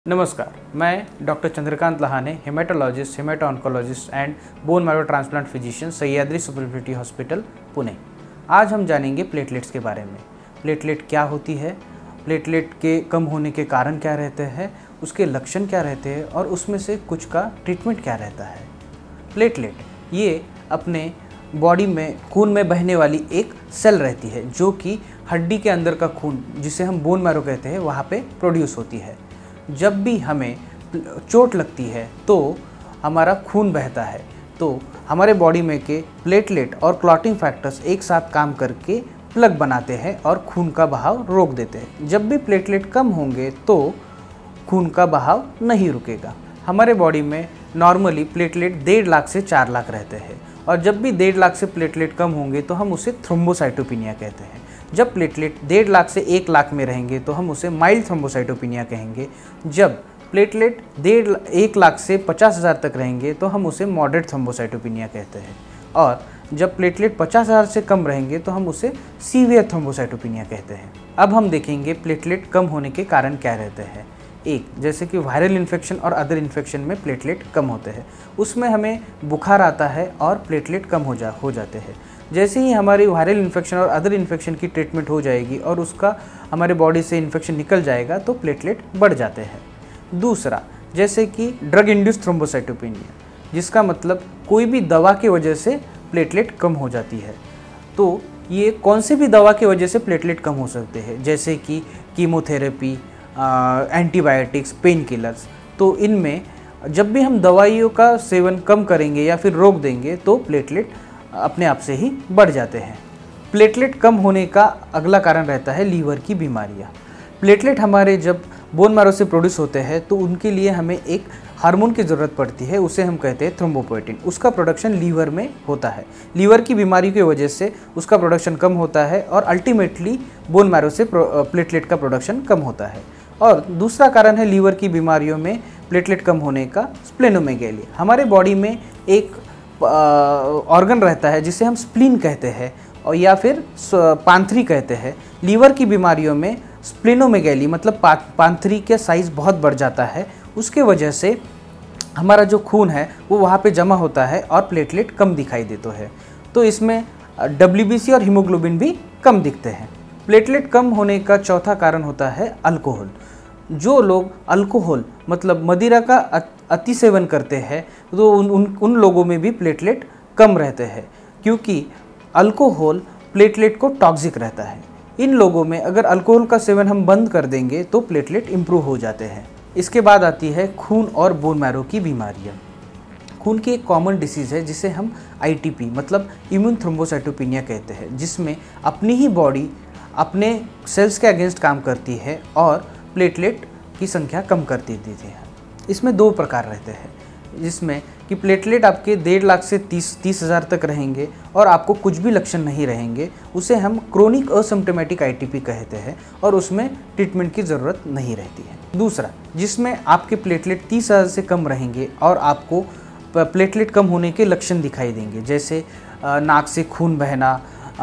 नमस्कार, मैं doctor Chandrakant Lahane, haematologist, haemato oncologist and bone marrow transplant physician, Sahyadri super speciality hospital, Pune. आज हम जानेंगे प्लेटलेट्स के बारे में। प्लेटलेट क्या होती है, प्लेटलेट के कम होने के कारण क्या रहते हैं, उसके लक्षण क्या रहते हैं और उसमें से कुछ का ट्रीटमेंट क्या रहता है। प्लेटलेट ये अपने बॉडी में खून में बहने वाली एक सेल रहती है जो कि हड्डी के अंदर का खून, जिसे हम बोन मैरो कहते हैं, वहाँ पे प्रोड्यूस होती है। जब भी हमें चोट लगती है तो हमारा खून बहता है, तो हमारे बॉडी में के प्लेटलेट और क्लॉटिंग फैक्टर्स एक साथ काम करके प्लग बनाते हैं और खून का बहाव रोक देते हैं। जब भी प्लेटलेट कम होंगे तो खून का बहाव नहीं रुकेगा। हमारे बॉडी में नॉर्मली प्लेटलेट 1.5 लाख से 4 लाख रहते हैं और जब भी 1.5 लाख से प्लेटलेट कम होंगे तो हम उसे थ्रोम्बोसाइटोपिनिया कहते हैं। जब प्लेटलेट 1.5 लाख से 1 लाख में रहेंगे तो हम उसे माइल्ड थ्रोम्बोसाइटोपिनिया कहेंगे। जब प्लेटलेट 1 लाख से 50,000 तक रहेंगे तो हम उसे मॉडरेट थ्रोम्बोसाइटोपिनिया कहते हैं और जब प्लेटलेट 50,000 से कम रहेंगे तो हम उसे सीवियर थ्रोम्बोसाइटोपिनिया कहते हैं। अब हम देखेंगे प्लेटलेट कम होने के कारण क्या रहते हैं। एक, जैसे कि वायरल इन्फेक्शन और अदर इन्फेक्शन में प्लेटलेट कम होते हैं, उसमें हमें बुखार आता है और प्लेटलेट कम हो जाते हैं। जैसे ही हमारी वायरल इन्फेक्शन और अदर इन्फेक्शन की ट्रीटमेंट हो जाएगी और उसका हमारे बॉडी से इन्फेक्शन निकल जाएगा तो प्लेटलेट बढ़ जाते हैं। दूसरा, जैसे कि ड्रग इंड्यूस्ड थ्रोम्बोसाइटोपिनिया, जिसका मतलब कोई भी दवा की वजह से प्लेटलेट कम हो जाती है। तो ये कौन से भी दवा की वजह से प्लेटलेट कम हो सकते हैं, जैसे कि कीमोथेरेपी, एंटीबायोटिक्स, पेन किलर्स। तो इनमें जब भी हम दवाइयों का सेवन कम करेंगे या फिर रोक देंगे तो प्लेटलेट अपने आप से ही बढ़ जाते हैं। प्लेटलेट कम होने का अगला कारण रहता है लीवर की बीमारियां। प्लेटलेट हमारे जब बोन मैरो से प्रोड्यूस होते हैं तो उनके लिए हमें एक हार्मोन की ज़रूरत पड़ती है, उसे हम कहते हैं थ्रोम्बोपोएटिन। उसका प्रोडक्शन लीवर में होता है। लीवर की बीमारी की वजह से उसका प्रोडक्शन कम होता है और अल्टीमेटली बोन मैरो से प्लेटलेट का प्रोडक्शन कम होता है। और दूसरा कारण है लीवर की बीमारियों में प्लेटलेट कम होने का स्प्लेनोमेगेली। हमारे बॉडी में एक ऑर्गन रहता है जिसे हम स्प्लीन कहते हैं और या फिर पांथरी कहते हैं। लीवर की बीमारियों में स्प्लेनोमेगेली मतलब पांथरी का साइज़ बहुत बढ़ जाता है। उसके वजह से हमारा जो खून है वो वहाँ पे जमा होता है और प्लेटलेट कम दिखाई देते हैं। तो इसमें WBC और हीमोग्लोबिन भी कम दिखते हैं। प्लेटलेट कम होने का चौथा कारण होता है अल्कोहल। जो लोग अल्कोहल मतलब मदिरा का अति सेवन करते हैं तो उन लोगों में भी प्लेटलेट कम रहते हैं, क्योंकि अल्कोहल प्लेटलेट को टॉक्सिक रहता है। इन लोगों में अगर अल्कोहल का सेवन हम बंद कर देंगे तो प्लेटलेट इम्प्रूव हो जाते हैं। इसके बाद आती है खून और बोन मैरो की बीमारियाँ। खून की एक कॉमन डिसीज़ है जिसे हम ITP मतलब इम्यून थ्रोम्बोसाइटोपिनिया कहते हैं, जिसमें अपनी ही बॉडी अपने सेल्स के अगेंस्ट काम करती है और प्लेटलेट की संख्या कम कर देती है। इसमें 2 प्रकार रहते हैं, जिसमें कि प्लेटलेट आपके 1.5 लाख से 30,000 तक रहेंगे और आपको कुछ भी लक्षण नहीं रहेंगे, उसे हम क्रोनिक असिम्प्टोमेटिक ITP कहते हैं और उसमें ट्रीटमेंट की ज़रूरत नहीं रहती है। दूसरा, जिसमें आपके प्लेटलेट 30,000 से कम रहेंगे और आपको प्लेटलेट कम होने के लक्षण दिखाई देंगे, जैसे नाक से खून बहना,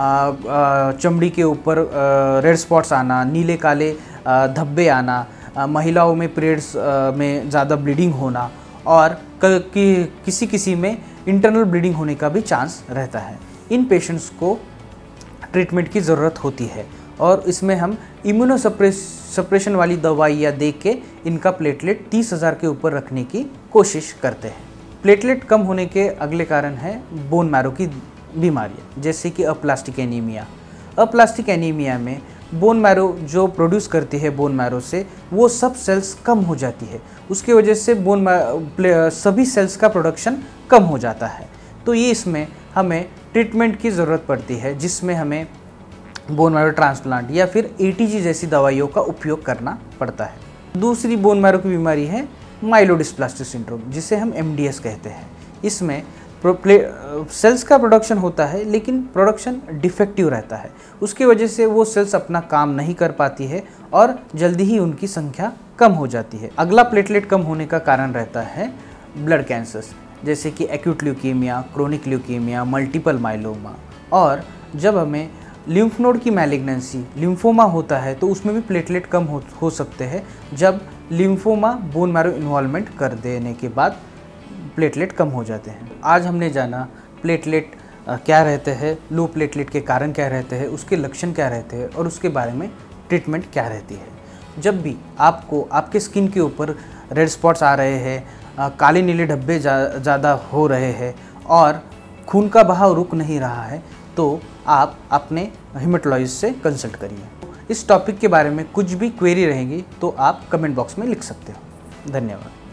चमड़ी के ऊपर रेड स्पॉट्स आना, नीले काले धब्बे आना, महिलाओं में पीरियड्स में ज़्यादा ब्लीडिंग होना और किसी में इंटरनल ब्लीडिंग होने का भी चांस रहता है। इन पेशेंट्स को ट्रीटमेंट की ज़रूरत होती है और इसमें हम इम्यूनोसप्रेशन वाली दवाइयाँ दे के इनका प्लेटलेट 30,000 के ऊपर रखने की कोशिश करते हैं। प्लेटलेट कम होने के अगले कारण है बोन मैरो की बीमारियाँ, जैसे कि अप्लास्टिक एनीमिया। अप्लास्टिक एनीमिया में बोन मैरो जो प्रोड्यूस करती है बोन मैरो से, वो सब सेल्स कम हो जाती है। उसकी वजह से सभी सेल्स का प्रोडक्शन कम हो जाता है। तो ये इसमें हमें ट्रीटमेंट की ज़रूरत पड़ती है, जिसमें हमें बोन मैरो ट्रांसप्लांट या फिर ATG जैसी दवाइयों का उपयोग करना पड़ता है। दूसरी बोन मैरो की बीमारी है माइलोडिस्प्लास्टिक सिंड्रोम, जिसे हम MDS कहते हैं। इसमें सेल्स का प्रोडक्शन होता है लेकिन प्रोडक्शन डिफेक्टिव रहता है। उसकी वजह से वो सेल्स अपना काम नहीं कर पाती है और जल्दी ही उनकी संख्या कम हो जाती है। अगला प्लेटलेट कम होने का कारण रहता है ब्लड कैंसर्स, जैसे कि acute leukaemia, chronic leukaemia, multiple myeloma. और जब हमें लिम्फ नोड की मैलिग्नेंसी लिम्फोमा होता है तो उसमें भी प्लेटलेट कम हो सकते हैं, जब लिम्फोमा बोन मैरो इन्वॉल्वमेंट कर देने के बाद प्लेटलेट कम हो जाते हैं। आज हमने जाना प्लेटलेट क्या रहते हैं, लो प्लेटलेट के कारण क्या रहते हैं, उसके लक्षण क्या रहते हैं और उसके बारे में ट्रीटमेंट क्या रहती है। जब भी आपको आपके स्किन के ऊपर रेड स्पॉट्स आ रहे हैं, काले नीले धब्बे ज़्यादा हो रहे हैं और खून का बहाव रुक नहीं रहा है, तो आप अपने हेमेटोलॉजिस्ट से कंसल्ट करिए। इस टॉपिक के बारे में कुछ भी क्वेरी रहेंगी तो आप कमेंट बॉक्स में लिख सकते हो। धन्यवाद।